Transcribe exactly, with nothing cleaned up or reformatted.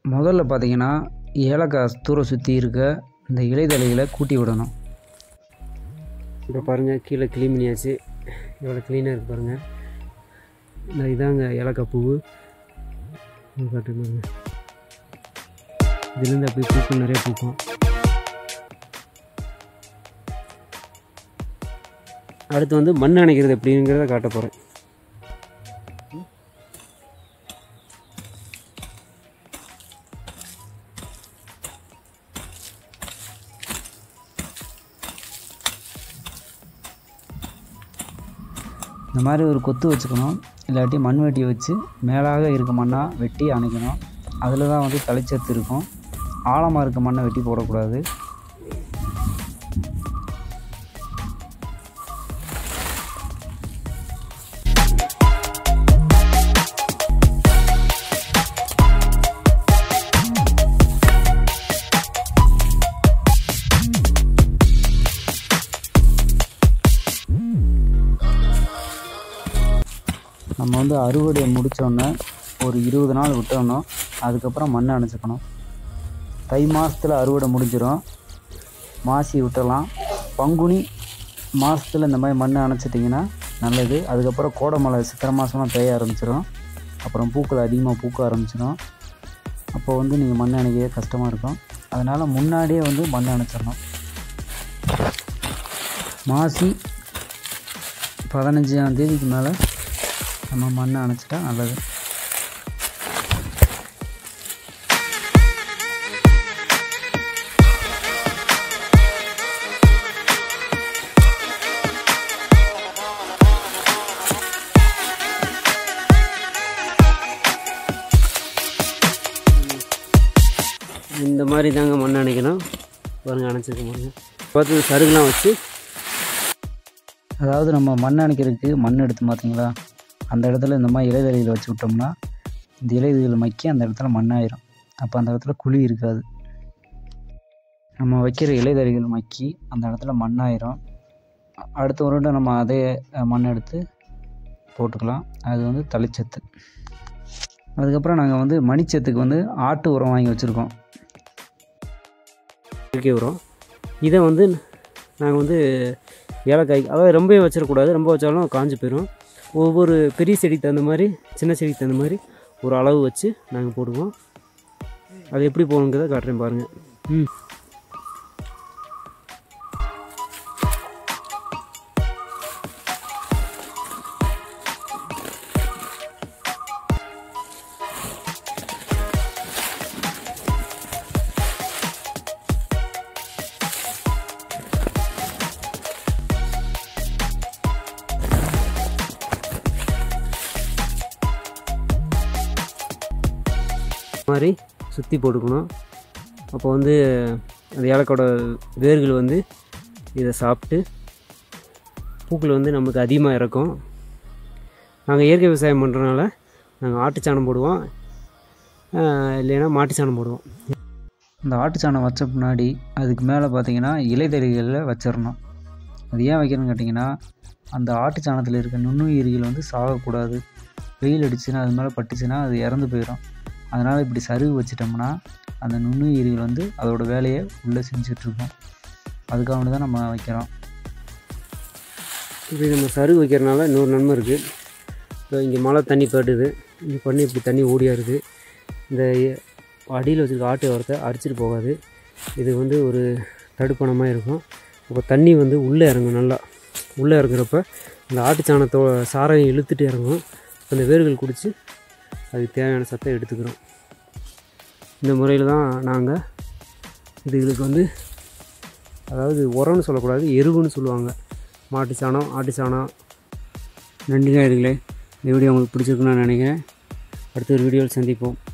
முதல்ல பார்த்தீங்கன்னா ஏலக்காய் தூர சுற்றி இருக்க இந்த இலைதழைகளை கூட்டி விடணும். இப்போ பாருங்கள், கீழே க்ளீன் பண்ணியாச்சு. எவ்வளோ க்ளீனாக இருக்குது பாருங்கள். இந்த இதாங்க ஏலக்காய் பூவு காட்டு பாருங்க. இதுலேருந்து அப்படி பூக்கள் நிறைய பூக்கும். அடுத்து வந்து மண் அணைக்கிறது எப்படிங்கிறத காட்ட போகிறேன். இந்த மாதிரி ஒரு கொத்து வச்சுக்கணும், இல்லாட்டி மண் வெட்டியை வச்சு மேலாக இருக்க மண்ணாக வெட்டி அணைக்கணும். அதில் தான் வந்து தழைச்சத்து இருக்கும். ஆழமாக இருக்க மண்ணை வெட்டி போடக்கூடாது. நம்ம வந்து அறுவடை முடித்தோடனே ஒரு இருபது நாள் விட்டோன்னா அதுக்கப்புறம் மண் அணைச்சிக்கணும். தை மாதத்தில் அறுவடை முடிஞ்சிடும், மாசி விட்டலாம். பங்குனி மாதத்தில் இந்த மாதிரி மண் அணைச்சிட்டிங்கன்னா நல்லது. அதுக்கப்புறம் கோடை மழை சித்திரை மாதம்லாம் பெய்ய ஆரம்பிச்சிடும். அப்புறம் பூக்கள் அதிகமாக பூக்க ஆரம்பிச்சிடும். அப்போ வந்து நீங்கள் மண் அணைக்கவே கஷ்டமாக இருக்கும். அதனால் முன்னாடியே வந்து மண் அணைச்சிடணும். மாசி பதினஞ்சாம் தேதிக்கு மேலே நம்ம மண்ணை அணைச்சிட்டா நல்லது. இந்த மாதிரி தாங்க மண் அணைக்கணும். பாருங்கள், அணைச்சிருக்க பாருங்க. பார்த்து சருகுலாம் வச்சு, அதாவது நம்ம மண் அணைக்கிறதுக்கு மண் எடுத்து பார்த்தீங்களா, அந்த இடத்துல இந்த மாதிரி இலைதழைகளை வச்சு விட்டோம்னா இந்த இலைதழைகள் மக்கி அந்த இடத்துல மண்ணாயிரும். அப்போ அந்த இடத்துல குழி இருக்காது. நம்ம வைக்கிற இலைதழைகள் மக்கி அந்த இடத்துல மண்ணாயிரும். அடுத்த வருட நம்ம அதே மண் எடுத்து போட்டுக்கலாம். அது வந்து தழைச்சத்து. அதுக்கப்புறம் நாங்கள் வந்து மணிச்சத்துக்கு வந்து ஆட்டு உரம் வாங்கி வச்சுருக்கோம், இயற்கை உரம். இதை வந்து நாங்கள் வந்து ஏலக்காய், அதாவது ரொம்ப வச்சிடக்கூடாது. ரொம்ப வச்சாலும் காஞ்சி போயிடும். ஒவ்வொரு பெரிய செடிக்கு தகுந்த மாதிரி, சின்ன செடிக்கு தகுந்த மாதிரி ஒரு அளவு வச்சு நாங்கள் போடுவோம். அது எப்படி போகணுங்கிறத காட்டுறேன் பாருங்கள். ம் மாதிரி சுற்றி போட்டுக்கணும். அப்போ வந்து அந்த ஏலக்காயோட வேர்கள் வந்து இதை சாப்பிட்டு பூக்கள் வந்து நமக்கு அதிகமாக இறக்கும். நாங்கள் இயற்கை விவசாயம் பண்ணுறதுனால நாங்கள் ஆட்டுச்சாணம் போடுவோம், இல்லைன்னா மாட்டுச்சாணம் போடுவோம். இந்த ஆட்டுச்சாணம் வச்ச முன்னாடி அதுக்கு மேலே பார்த்தீங்கன்னா இலைதழைகளில் வச்சிடணும். அது ஏன் வைக்கணும்னு கேட்டிங்கன்னா, அந்த ஆட்டுச்சாணத்தில் இருக்க நுண்ணுயிரிகள் வந்து சாகக்கூடாது. வெயில் அடிச்சுன்னா அது மேலே பட்டுச்சுன்னா அது இறந்து போயிடும். அதனால் இப்படி சருகு வச்சிட்டோம்னா அந்த நுண்ணுயிரிகள் வந்து அதோடய வேலையை உள்ளே செஞ்சிட்ருக்கோம். அதுக்காக தான் நம்ம வைக்கிறோம். இப்படி நம்ம சருகு வைக்கிறனால இன்னொரு நன்மை இருக்குது. இப்போ இங்கே மழை தண்ணி படுது, இங்கே பண்ணி இப்படி தண்ணி ஓடியாருது. இந்த அடியில் வச்சுருக்க ஆட்டு உரத்தை அடிச்சிட்டு போகாது. இது வந்து ஒரு தடுப்பணமாக இருக்கும். அப்போ தண்ணி வந்து உள்ளே இறங்கும். நல்லா உள்ளே இறங்குறப்ப இந்த ஆட்டுச்சாணத்தோ சாரம் இழுத்துட்டு இறங்கும். அந்த வேர்கள் குடித்து அதுக்கு தேவையான சத்தை எடுத்துக்கிறோம். இந்த முறையில் தான் நாங்கள் இது இதுக்கு வந்து, அதாவது உரம்னு சொல்லக்கூடாது, எருவுன்னு சொல்லுவாங்க. மாட்டு சாணம், ஆட்டு சாணம். நன்றி நேயர்களே, இந்த வீடியோ உங்களுக்கு பிடிச்சிருக்குன்னு நான் நினைக்கிறேன். அடுத்த ஒரு வீடியோவில் சந்திப்போம்.